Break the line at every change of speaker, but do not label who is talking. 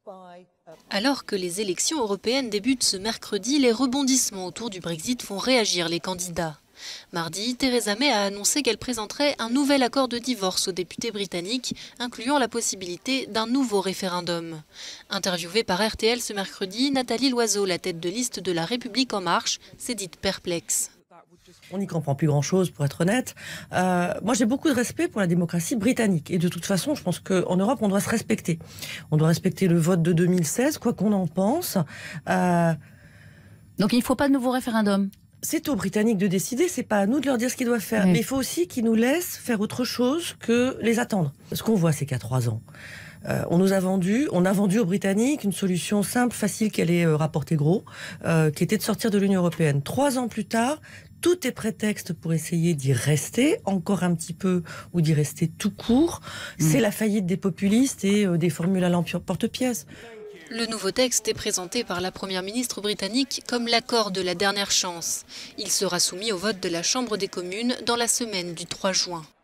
Alors que les élections européennes débutent ce mercredi, les rebondissements autour du Brexit font réagir les candidats. Mardi, Theresa May a annoncé qu'elle présenterait un nouvel accord de divorce aux députés britanniques, incluant la possibilité d'un nouveau référendum. Interviewée par RTL ce mercredi, Nathalie Loiseau, la tête de liste de La République En Marche, s'est dite perplexe.
On n'y comprend plus grand-chose, pour être honnête. Moi, j'ai beaucoup de respect pour la démocratie britannique. Et de toute façon, je pense qu'en Europe, on doit se respecter. On doit respecter le vote de 2016, quoi qu'on en pense.
Donc il ne faut pas de nouveau référendum?
C'est aux Britanniques de décider, c'est pas à nous de leur dire ce qu'ils doivent faire.
Oui.
Mais il faut aussi qu'ils nous laissent faire autre chose que les attendre. Ce qu'on voit, c'est qu'il y a 3 ans, on a vendu aux Britanniques une solution simple, facile, qui allait rapporter gros, qui était de sortir de l'Union européenne. 3 ans plus tard, tout est prétexte pour essayer d'y rester, encore un petit peu, ou d'y rester tout court. C'est la faillite des populistes et des formules à l'emporte-pièce.
Le nouveau texte est présenté par la première ministre britannique comme l'accord de la dernière chance. Il sera soumis au vote de la Chambre des communes dans la semaine du 3 juin.